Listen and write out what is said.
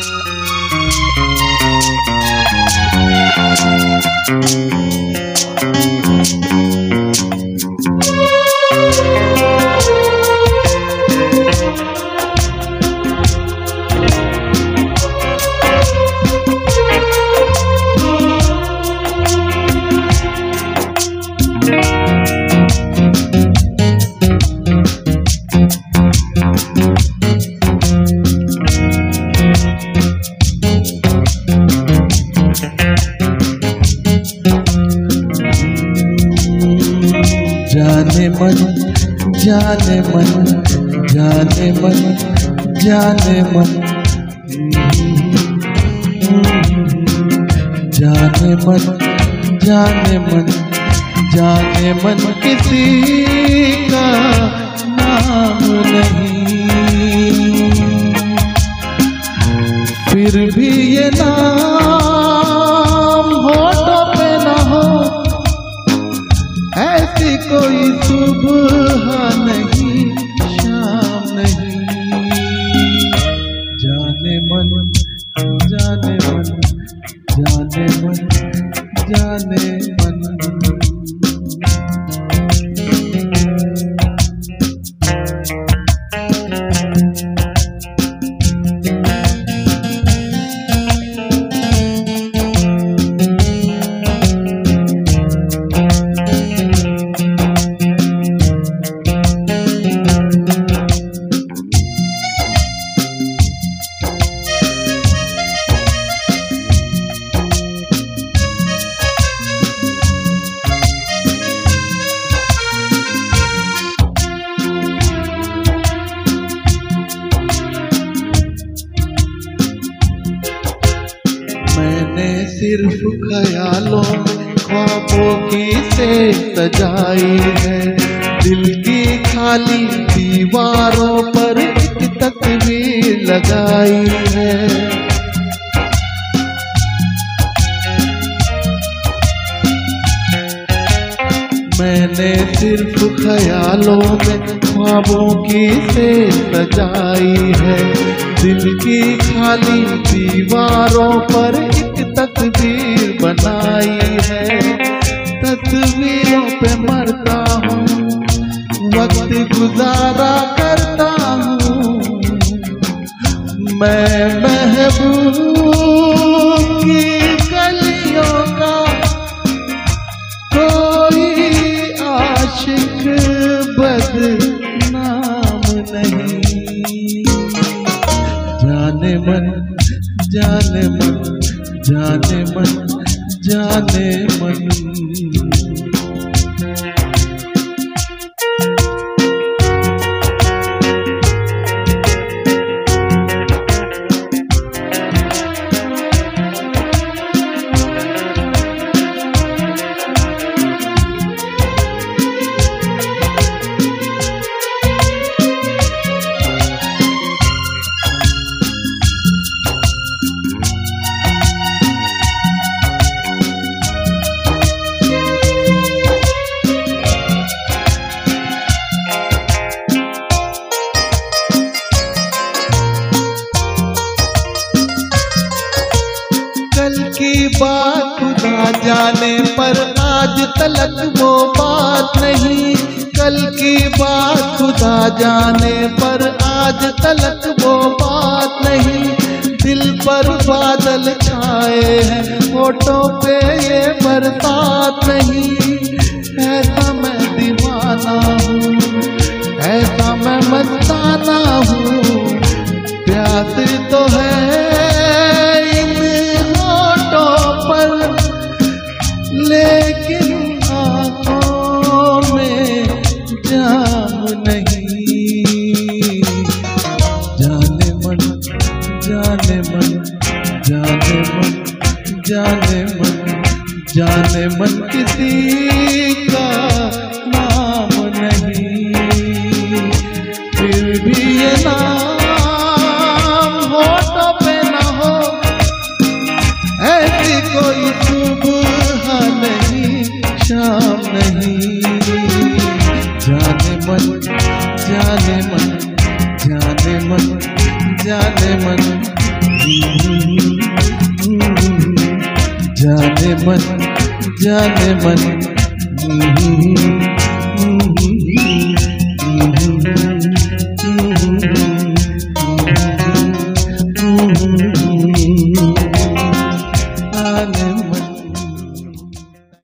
जाने मन जाने मन जाने मन जाने मन जाने मन जाने मन जाने मन किसी का नाम नहीं, फिर भी ये नाम होठों पे ना हो, ऐसी कोई सुबह नहीं शाम नहीं। जाने मन जाने मन जाने मन जाने मन। मैंने सिर्फ ख्यालों में ख्वाबों की से सजाई है, दिल की खाली दीवारों पर एक तस्वीर लगाई है। मैंने सिर्फ ख्यालों में ख्वाबों की से सजाई है, दिल की खाली दीवारों पर एक तस्वीर बनाई है। तस्वीरों पे मरता हूँ, वक्त गुजारा करता हूँ, मैं महबूब की गलियों का कोई आशिक बदनाम नहीं। जाने मन जाने मन जाने मन जाने मन। कल की बात खुदा जाने पर आज तलक वो बात नहीं, कल की बात खुदा जाने पर आज तलक वो बात नहीं। दिल पर बादल छाए हैं, होठों पे ये बरसात नहीं। ऐसा मैं दीवाना हूँ, ऐसा मैं मस्ताना हूँ, प्यास तो है लेकिन आँखों में जाम नहीं। जाने मन जाने मन जाने मन जाने मन जाने मन किसी का नाम नहीं, फिर भी ये नाम होठों पे ना हो, ऐसी कोई सुबह नहीं शाम नहीं। जाने मन जाने मन जाने मन जाने मन। जाने मन